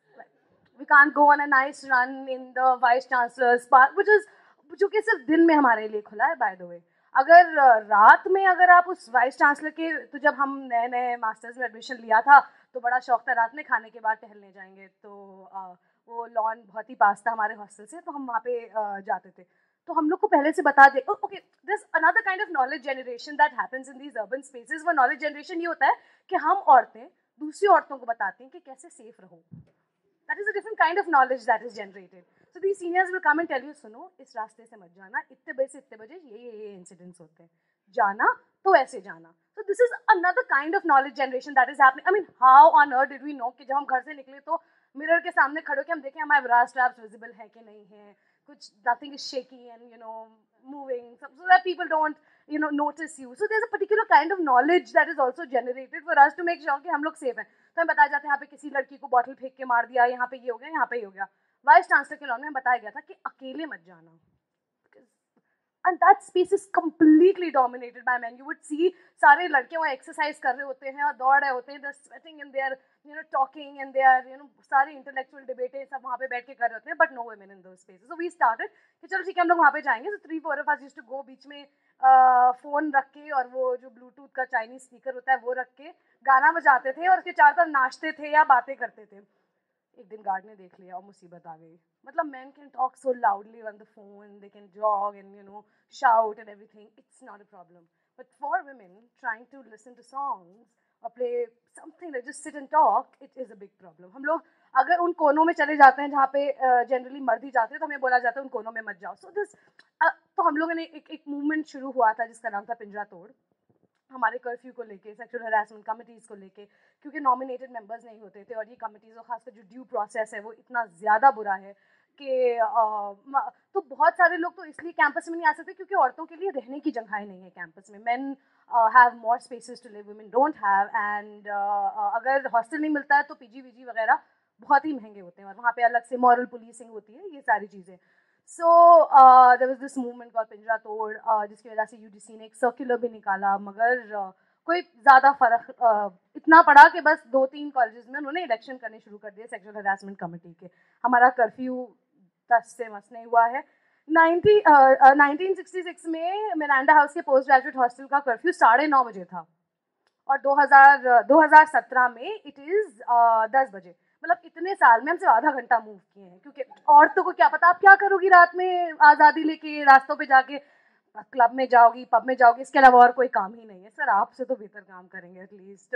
we can't go on a nice run in the vice chancellor's park, which is जो कि सिर्फ दिन में हमारे लिए खुला है बाय द वे। अगर रात में अगर आप उस वाइस चांसलर के, तो जब हम नए नए मास्टर्स में एडमिशन लिया था तो बड़ा शौक था रात में खाने के बाद टहलने जाएंगे। तो आ, वो लॉन बहुत ही पास था हमारे हॉस्टल से, तो हम वहाँ पे आ, जाते थे। तो हम लोग को पहले से बता दे, okay there is another kind of knowledge generation that happens in these urban spaces. वो नॉलेज जनरेशन ये होता है कि हम औरतें दूसरी औरतों को बताती हैं कि कैसे सेफ रहो। That is a different kind of knowledge that is generated. So these seniors will come and tell you, सुनो इस रास्ते से मत जाना, इतने बजे से इतने बजे ये ये ये इंसिडेंट्स होते हैं, जाना तो ऐसे जाना। So this is another kind of knowledge generation that is happening. I mean, how on earth did we know कि जब हम घर से निकले तो मिरर के सामने खड़े होकर हम देखें हमारे bra straps visible है कि नहीं है, कुछ nothing is shaky and you know moving, so, so that people don't you know notice you. So there's a particular kind of knowledge that is also generated for us to make sure कि हम लोग safe हैं। तो हम बताया जाते हैं यहाँ पे किसी लड़की को बॉटल फेंक के मार दिया, यहाँ पे ये हो गया, यहाँ पे ये हो गया। वाइस चांसलर के लॉन में बताया गया था कि अकेले मत जाना। and that space is completely dominated by men. You would see सारे लड़के वहाँ exercise कर रहे होते हैं और दौड़ रहे होते हैं, they're sweating and they're you know talking and they are you know सारे intellectual debates सब वहाँ पे बैठ के कर रहे होते हैं, but no women in those spaces. So we started कि चलो ठीक है हम लोग वहाँ पे जाएंगे. So three four of us used to go बीच में फोन रख के और वो जो ब्लूटूथ का चाइनीज स्पीकर होता है वो रख के गाना बजाते थे और उसके चारों तरफ नाचते थे या बातें करते थे. एक दिन गार्ड ने देख लिया और मुसीबत आ गई. मतलब men can talk so loudly on the phone, they can jog and you know shout and everything. It's not a problem. But for women trying to listen to songs or play something like just sit and talk, it is a big problem. हम लोग अगर उन कोनों में चले जाते हैं जहाँ पे जनरली मर्द ही जाते हैं तो हमें बोला जाता है उन कोनों में मत जाओ. सो दिस तो हम लोगों ने एक एक मूवमेंट शुरू हुआ था जिसका नाम था पिंजरा तोड़. हमारे कर्फ्यू को लेके, सेक्सुअल हरासमेंट कमिटीज़ को लेके, क्योंकि नॉमिनेटेड मेंबर्स नहीं होते थे और ये कमिटीज़ और खासकर जो ड्यू प्रोसेस है वो इतना ज़्यादा बुरा है कि तो बहुत सारे लोग तो इसलिए कैंपस में नहीं आ सकते क्योंकि औरतों के लिए रहने की जगहें नहीं है कैंपस में. Men have more spaces to live, women don't have. And अगर हॉस्टल नहीं मिलता है तो पीजी वीजी वगैरह बहुत ही महंगे होते हैं और वहाँ पे अलग से मॉरल पुलिसिंग होती है, ये सारी चीज़ें. So there was this movement called Pinjra Tod uh, जिसकी वजह से यूजीसी ने एक सर्कुलर भी निकाला, मगर uh, कोई ज़्यादा फ़र्क uh, इतना पड़ा कि बस दो तीन कॉलेजेस में उन्होंने इलेक्शन करने शुरू कर दिए सेक्सुअल हरासमेंट कमेटी के. हमारा कर्फ्यू दस से मस नहीं हुआ है. नाइनटीन सिक्सटी सिक्स में मिरांडा हाउस के पोस्ट ग्रेजुएट हॉस्टल का कर्फ्यू साढ़े नौ बजे था और दो हज़ार सत्रह में इट इज़ दस बजे. मतलब इतने साल में हमसे आधा घंटा मूव किए हैं क्योंकि औरतों को क्या पता आप क्या करोगी रात में आज़ादी लेके रास्तों पे जाके, क्लब में जाओगी, पब में जाओगी, इसके अलावा और कोई काम ही नहीं है. सर आपसे तो बेहतर काम करेंगे at least.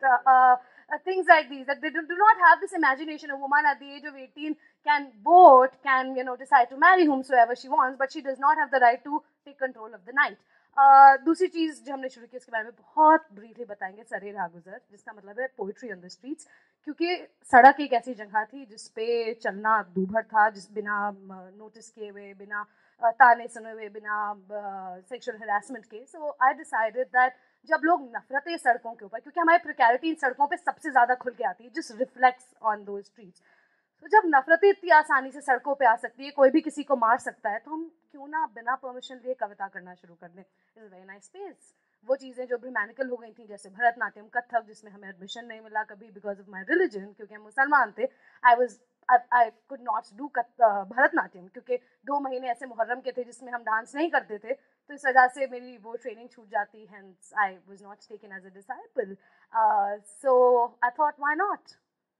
But things like these that they do not have this imagination. A woman at the age of eighteen can vote, can you know decide to marry whomsoever she wants, but she does not have the right to take control of the night. Uh, दूसरी चीज़ जो हमने शुरू की उसके बारे में बहुत briefly बताएंगे, सरे रागुजर, जिसका मतलब है पोइट्री ऑन द स्ट्रीट्स. क्योंकि सड़क एक ऐसी जगह थी जिस पे चलना दूभर था, जिस बिना नोटिस किए हुए, बिना ताने सुने हुए, बिना सेक्सुअल हरासमेंट के. सो आई डिसाइडेड दैट जब लोग नफरतें सड़कों के ऊपर, क्योंकि हमारी प्रिकैरिटी इन सड़कों पे सबसे ज़्यादा खुल के आती है, जिस रिफ्लेक्ट्स ऑन दो स्ट्रीट्स. तो जब नफरतें इतनी आसानी से सड़कों पे आ सकती है, कोई भी किसी को मार सकता है, तो हम क्यों ना बिना परमिशन लिए कविता करना शुरू कर दें. It's very nice space. वो चीज़ें जो ब्रिमैनिकल हो गई थी जैसे भरतनाट्यम, कथक, जिसमें हमें एडमिशन नहीं मिला कभी बिकॉज ऑफ माई रिलीजन, क्योंकि हम मुसलमान थे. I was I could not do Bharatanatyam क्योंकि दो महीने ऐसे मुहर्रम के थे जिसमें हम डांस नहीं करते थे, तो इस वजह से मेरी वो ट्रेनिंग छूट जाती. Hence I was not taken as a disciple. So I thought why not.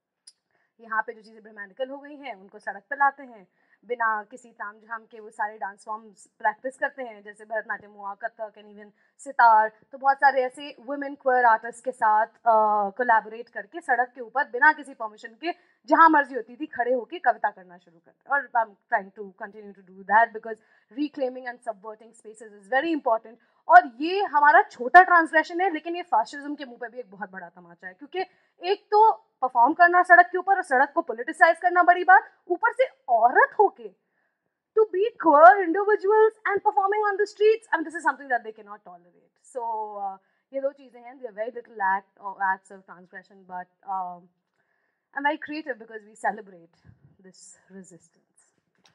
यहाँ पे जो चीज़ें ब्रिमैनिकल हो गई हैं उनको सड़क पे लाते हैं, बिना किसी ताम झाम के वो सारे डांस फॉर्म्स प्रैक्टिस करते हैं, जैसे भरतनाट्यम हुआ, कथक एंड इवन सितार. तो बहुत सारे ऐसे वुमेन क्वेयर आर्टिस्ट के साथ कोलैबोरेट uh, करके सड़क के ऊपर बिना किसी परमिशन के जहाँ मर्जी होती थी खड़े होकर कविता करना शुरू करते. और I am trying to continue to do that because reclaiming and subverting spaces is very important. और ये हमारा छोटा ट्रांसग्रेशन है, लेकिन ये फासिज्म के मुंह पे भी एक बहुत बड़ा तमाचा है. क्योंकि एक तो परफॉर्म करना सड़क के ऊपर और सड़क को पॉलिटिसाइज करना बड़ी बात, ऊपर से औरत होके to be queer individuals and performing on the streets, and this is something that they cannot tolerate. So uh, ये दो चीज़ें हैं. They are very little act or acts of transgression, but um, I'm very creative because we celebrate this resistance.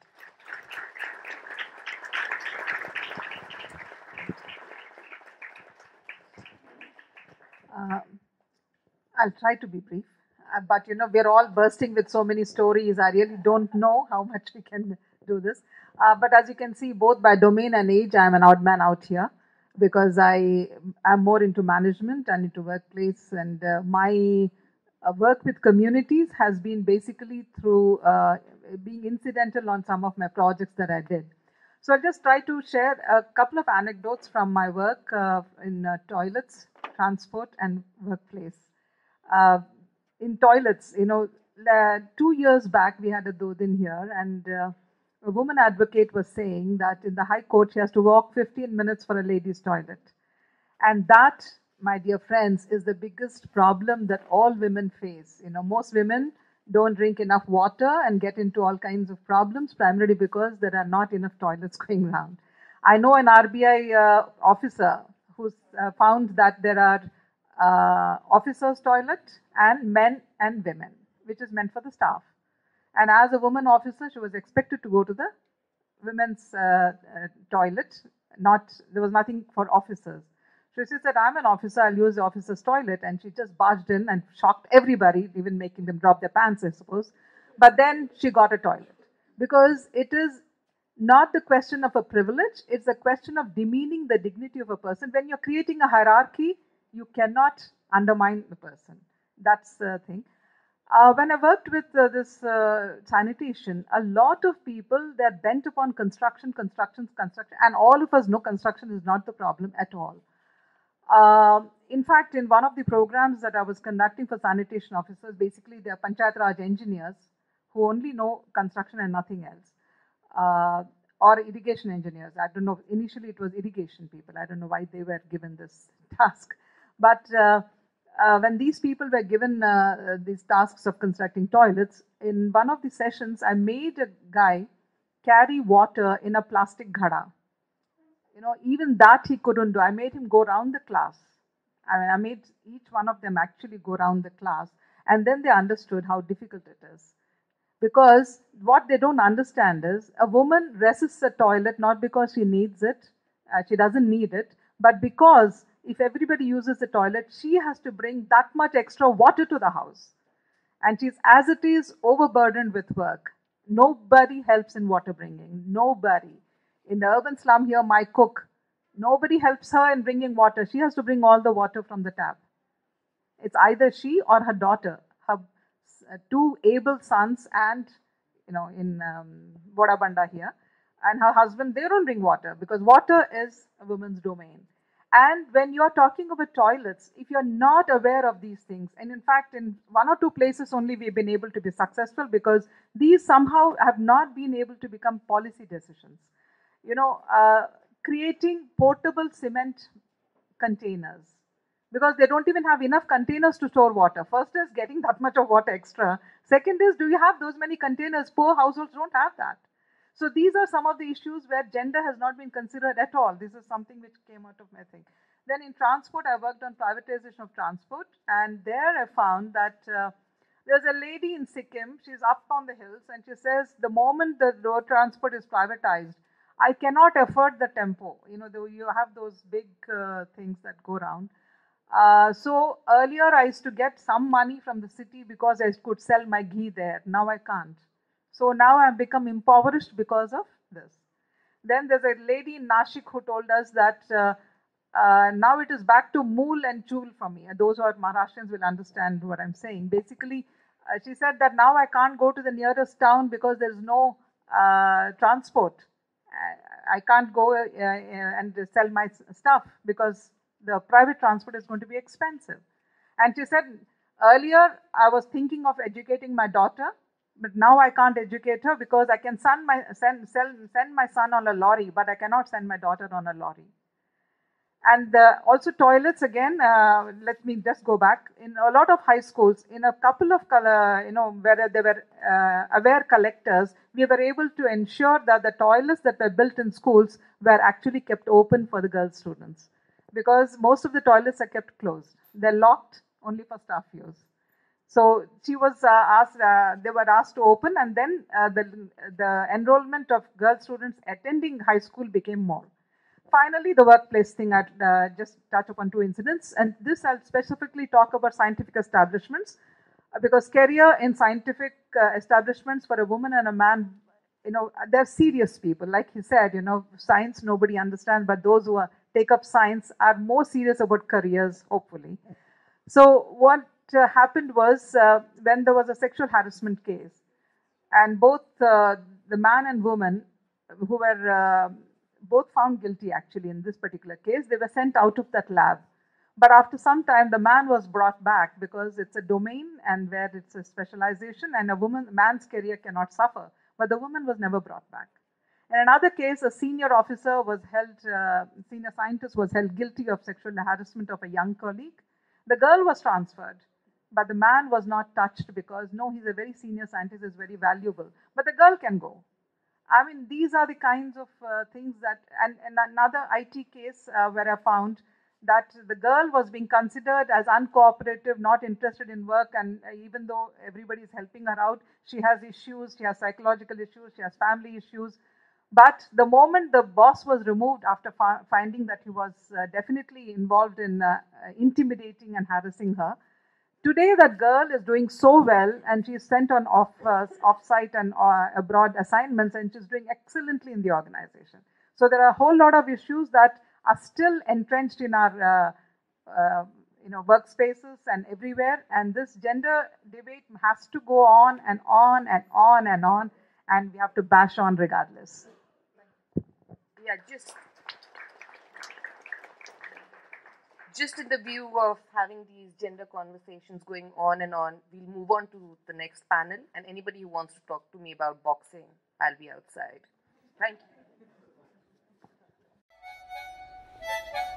Uh, I'll try to be brief, uh, but you know we're all bursting with so many stories. I really don't know how much we can do this. Uh, but as you can see, both by domain and age, I'm an odd man out here because I am more into management and into workplace, and uh, my uh, work with communities has been basically through uh, being incidental on some of my projects that I did. So I'll just try to share a couple of anecdotes from my work uh, in uh, toilets, transport, and workplace. Uh, in toilets, you know, uh, two years back we had a Dodin here, and uh, a woman advocate was saying that in the High Court she has to walk fifteen minutes for a ladies' toilet. And that, my dear friends, is the biggest problem that all women face. You know, most women don't drink enough water and get into all kinds of problems, primarily because there are not enough toilets going around. I know an R B I uh, officer who's uh, found that there are uh, officers' toilet and men and women, which is meant for the staff. And as a woman officer, she was expected to go to the women's uh, uh, toilet Not, there was nothing for officers. So she said, I'm an officer, I'll use the officer's toilet. And she just barged in and shocked everybody, even making them drop their pants, I suppose. But then she got a toilet. Because it is not the question of a privilege, it's a question of demeaning the dignity of a person. When you're creating a hierarchy, you cannot undermine the person. That's the thing. Uh, when I worked with uh, this uh, sanitation, a lot of people, they're bent upon construction, construction, construction, and all of us know construction is not the problem at all. Uh, in fact, in one of the programs that I was conducting for sanitation officers, basically they're Panchayat Raj engineers who only know construction and nothing else. Uh, or irrigation engineers. I don't know, initially it was irrigation people. I don't know why they were given this task. But uh, uh, when these people were given uh, these tasks of constructing toilets, in one of the sessions, I made a guy carry water in a plastic ghada. You know, even that he couldn't do. I made him go around the class. I mean, I made each one of them actually go around the class. And then they understood how difficult it is. Because what they don't understand is a woman resists a toilet not because she needs it, uh, she doesn't need it, but because if everybody uses the toilet, she has to bring that much extra water to the house. And she's, as it is, overburdened with work. Nobody helps in water bringing. Nobody. In the urban slum here, my cook, nobody helps her in bringing water. She has to bring all the water from the tap. It's either she or her daughter. Her Uh, two able sons and, you know, in um, Vodabanda here, and her husband, they don't bring water because water is a woman's domain. And when you're talking about toilets, if you're not aware of these things, and in fact, in one or two places only we've been able to be successful because these somehow have not been able to become policy decisions. You know, uh, creating portable cement containers, because they don't even have enough containers to store water. First is getting that much of water extra. Second is, do you have those many containers? Poor households don't have that. So these are some of the issues where gender has not been considered at all. This is something which came out of my thing. Then in transport, I worked on privatization of transport. And there I found that uh, there's a lady in Sikkim, she's up on the hills, and she says, the moment the road transport is privatized, I cannot afford the tempo. You know, you have those big uh, things that go around. Uh, so earlier I used to get some money from the city because I could sell my ghee there. Now I can't. So now I've become impoverished because of this. Then there's a lady in Nashik who told us that uh, uh, now it is back to mool and chul for me. And those who are Maharashtrians will understand what I'm saying. Basically, uh, she said that now I can't go to the nearest town because there's no uh, transport. Uh, I can't go uh, uh, and sell my stuff because the private transport is going to be expensive. And she said, earlier I was thinking of educating my daughter, but now I can't educate her because I can send my, send, sell, send my son on a lorry, but I cannot send my daughter on a lorry. And uh, also toilets again, uh, let me just go back. In a lot of high schools, in a couple of, color, you know, where there were uh, aware collectors, we were able to ensure that the toilets that were built in schools were actually kept open for the girl students. Because most of the toilets are kept closed. They're locked only for staff use. So she was uh, asked, uh, they were asked to open, and then uh, the, the enrollment of girl students attending high school became more. Finally, the workplace thing, I'd uh, just touch upon two incidents. And this I'll specifically talk about scientific establishments, uh, because career in scientific uh, establishments for a woman and a man, you know, they're serious people. Like he said, you know, science nobody understands, but those who are take up science are more serious about careers, hopefully. So what uh, happened was uh, when there was a sexual harassment case, and both uh, the man and woman who were uh, both found guilty actually in this particular case, they were sent out of that lab. But after some time, the man was brought back because it's a domain and where it's a specialization, and a woman, man's career cannot suffer. But the woman was never brought back. In another case, a senior officer was held, uh, senior scientist was held guilty of sexual harassment of a young colleague. The girl was transferred, but the man was not touched because, no, he's a very senior scientist, is very valuable. But the girl can go. I mean, these are the kinds of uh, things that, and, and another I T case uh, where I found that the girl was being considered as uncooperative, not interested in work, and uh, even though everybody is helping her out, she has issues, she has psychological issues, she has family issues. But the moment the boss was removed after fi- finding that he was uh, definitely involved in uh, intimidating and harassing her, today that girl is doing so well, and she's sent on off uh, off-site and uh, abroad assignments, and she's doing excellently in the organization. So there are a whole lot of issues that are still entrenched in our uh, uh, you know workspaces and everywhere, and this gender debate has to go on and on and on and on, and we have to bash on regardless. Yeah, just just in the view of having these gender conversations going on and on, we'll move on to the next panel. And anybody who wants to talk to me about boxing, I'll be outside. Thank you.